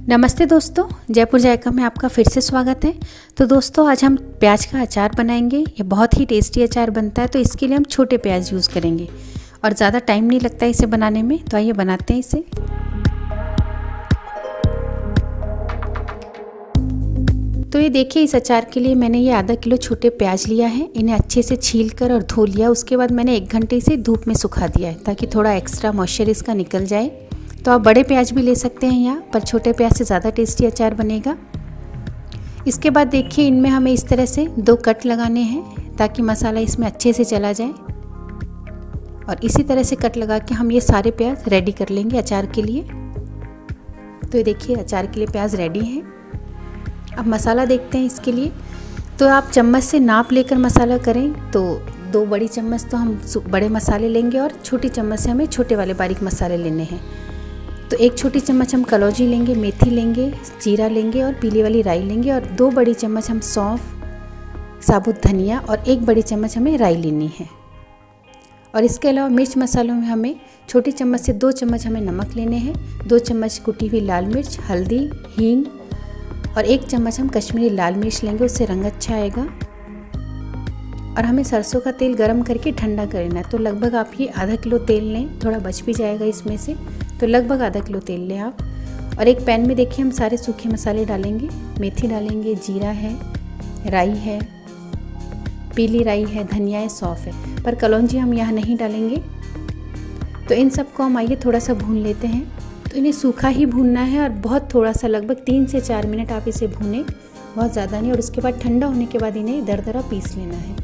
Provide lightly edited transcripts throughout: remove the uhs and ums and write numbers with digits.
नमस्ते दोस्तों, जयपुर जायका में आपका फिर से स्वागत है। तो दोस्तों आज हम प्याज का अचार बनाएंगे। ये बहुत ही टेस्टी अचार बनता है। तो इसके लिए हम छोटे प्याज यूज़ करेंगे और ज़्यादा टाइम नहीं लगता इसे बनाने में। तो आइए बनाते हैं इसे। तो ये देखिए, इस अचार के लिए मैंने ये आधा किलो छोटे प्याज लिया है। इन्हें अच्छे से छील कर और धो लिया। उसके बाद मैंने 1 घंटे इसे धूप में सुखा दिया है ताकि थोड़ा एक्स्ट्रा मॉइस्चर इसका निकल जाए। तो आप बड़े प्याज भी ले सकते हैं यहाँ, पर छोटे प्याज से ज़्यादा टेस्टी अचार बनेगा। इसके बाद देखिए, इनमें हमें इस तरह से 2 कट लगाने हैं ताकि मसाला इसमें अच्छे से चला जाए। और इसी तरह से कट लगा के हम ये सारे प्याज रेडी कर लेंगे अचार के लिए। तो ये देखिए, अचार के लिए प्याज रेडी हैं। अब मसाला देखते हैं इसके लिए। तो आप चम्मच से नाप लेकर मसाला करें। तो 2 बड़ी चम्मच तो हम बड़े मसाले लेंगे और छोटी चम्मच से हमें छोटे वाले बारीक मसाले लेने हैं। तो 1 छोटी चम्मच हम कलौंजी लेंगे, मेथी लेंगे, जीरा लेंगे और पीली वाली राई लेंगे। और 2 बड़ी चम्मच हम सौंफ, साबुत धनिया और 1 बड़ी चम्मच हमें राई लेनी है। और इसके अलावा मिर्च मसालों में हमें छोटी चम्मच से 2 चम्मच हमें नमक लेने हैं, 2 चम्मच कुटी हुई लाल मिर्च, हल्दी, हींग और 1 चम्मच हम कश्मीरी लाल मिर्च लेंगे, उससे रंग अच्छा आएगा। और हमें सरसों का तेल गरम करके ठंडा करना है। तो लगभग आप ये आधा किलो तेल लें, थोड़ा बच भी जाएगा इसमें से। तो लगभग आधा किलो तेल लें आप। और एक पैन में देखिए, हम सारे सूखे मसाले डालेंगे। मेथी डालेंगे, जीरा है, राई है, पीली राई है, धनिया है, सौंफ है, पर कलौंजी हम यहाँ नहीं डालेंगे। तो इन सबको हम आइए थोड़ा सा भून लेते हैं। तो इन्हें सूखा ही भूनना है और बहुत थोड़ा सा, लगभग 3 से 4 मिनट आप इसे भूनें, बहुत ज़्यादा नहीं। और उसके बाद ठंडा होने के बाद इन्हें दरदरा पीस लेना है।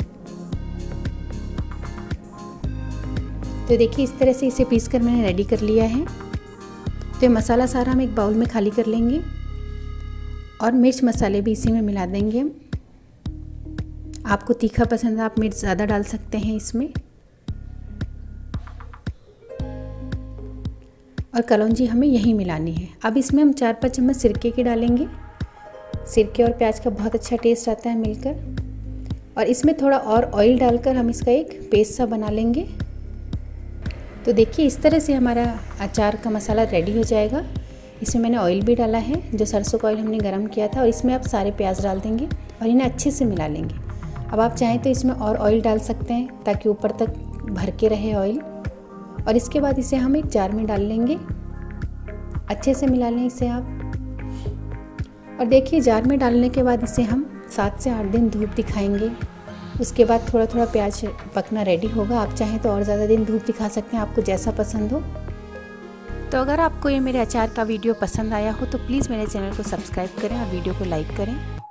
तो देखिए, इस तरह से इसे पीस कर मैंने रेडी कर लिया है। तो ये मसाला सारा हम एक बाउल में खाली कर लेंगे और मिर्च मसाले भी इसी में मिला देंगे हम। आपको तीखा पसंद है, आप मिर्च ज़्यादा डाल सकते हैं इसमें। और कलौंजी हमें यहीं मिलानी है। अब इसमें हम 4-5 चम्मच सिरके की डालेंगे। सिरके और प्याज का बहुत अच्छा टेस्ट आता है मिलकर। और इसमें थोड़ा और ऑयल डालकर हम इसका एक पेस्ट सा बना लेंगे। तो देखिए, इस तरह से हमारा अचार का मसाला रेडी हो जाएगा। इसमें मैंने ऑयल भी डाला है, जो सरसों का ऑयल हमने गरम किया था। और इसमें आप सारे प्याज डाल देंगे और इन्हें अच्छे से मिला लेंगे। अब आप चाहें तो इसमें और ऑयल डाल सकते हैं ताकि ऊपर तक भर के रहे ऑयल। और इसके बाद इसे हम एक जार में डाल लेंगे। अच्छे से मिला लें इसे आप। और देखिए, जार में डालने के बाद इसे हम 7 से 8 दिन धूप दिखाएंगे। उसके बाद थोड़ा थोड़ा प्याज पकना रेडी होगा। आप चाहें तो और ज़्यादा दिन धूप दिखा सकते हैं, आपको जैसा पसंद हो। तो अगर आपको ये मेरे अचार का वीडियो पसंद आया हो तो प्लीज़ मेरे चैनल को सब्सक्राइब करें और वीडियो को लाइक करें।